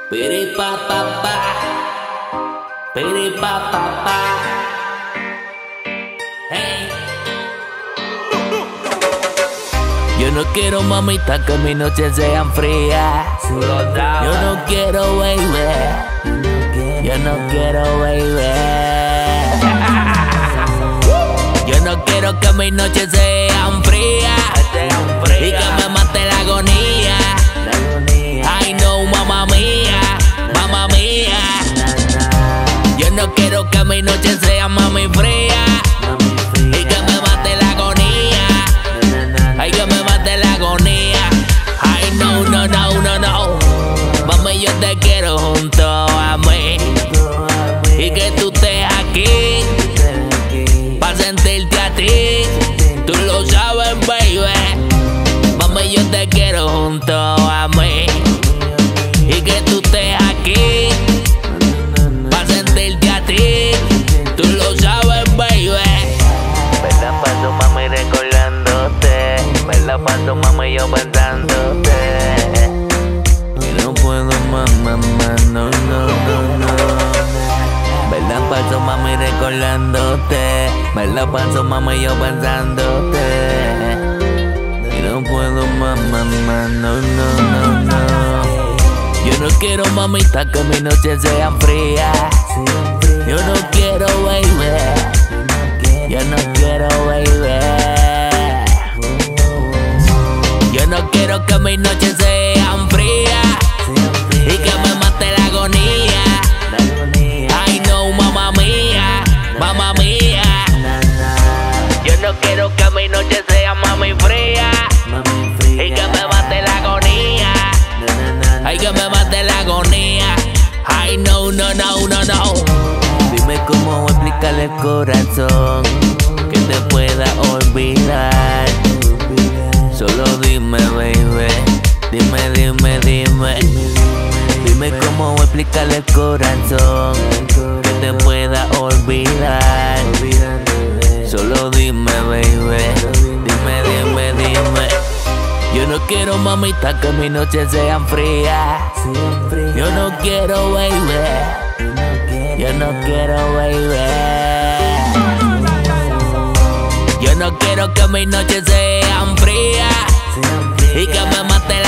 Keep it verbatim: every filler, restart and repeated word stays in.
Piri pa pa pa, piri pa pa pa. Hey. Yo no quiero, mamita, que mis noches sean frías. Yo no quiero, baby. Yo no quiero, baby. Yo no quiero que mis noches sean frías y que me mate la agonía. Ay no, mamá mía, mamá mía. Yo no quiero que mis noches sean mami frías y que me mate la agonía. Ay, que me mate la agonía. Ay no, no, no, no, no. Mami, yo te quiero junto a mí y que tú estés aquí pa' sentirte a ti. Tú lo sabes, baby. Mami, yo te quiero junto a mí y que tú estés aquí pa' sentirte a ti. Tú lo sabes, baby. Me la paso, mami, recordándote. Me la paso, mami, yo pensándote. Y no puedo más, mamá, no, no, no, no. Me la paso, mami, recordándote. Me la paso, mami, yo pensándote. Y no puedo más, mamá, no, no, no, no. Yo no quiero, mamita, que mis noches sean frías. Yo no quiero, baby. Yo no quiero, baby. Yo no quiero que mis noches sean frías y que me mate la agonía. Ay no, mamá mía, mamá mía. Yo no quiero que mis noches sean mami fría Y que me mate la agonía. Ay, que me mate la agonía. Ay no, no, no, no, no. Dime cómo explicarle al corazón que te pueda olvidar. Solo dime, baby. Dime, dime, dime. Dime cómo explicarle al corazón que te pueda olvidar. Solo dime, baby. Dime, dime, dime. Yo no quiero, mamita, que mis noches sean frías. Yo no quiero, baby. Yo no quiero, baby. Yo no quiero que mis noches sean frías y que me mate la